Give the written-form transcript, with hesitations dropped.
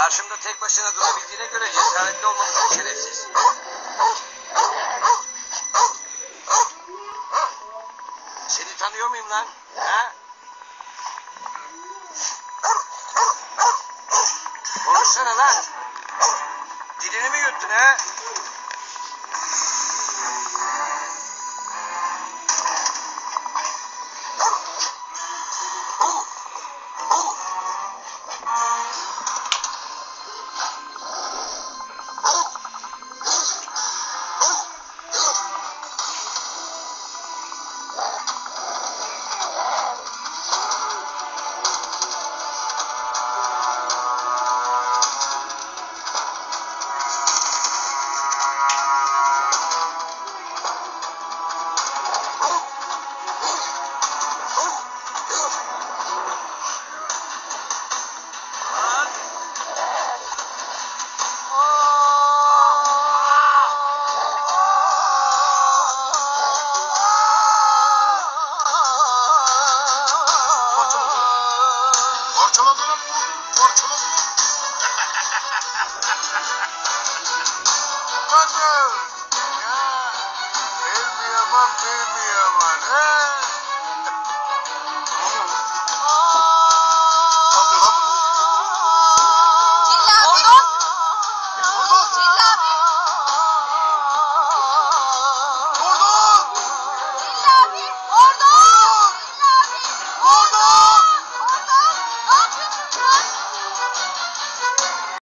Karşımda tek başına durabildiğine göre cesaretli olmalısın şerefsiz. Seni tanıyor muyum lan? Ha? Konuşsana lan. Dilini mi yuttun ha? Bilmiyorum, bilmiyorum.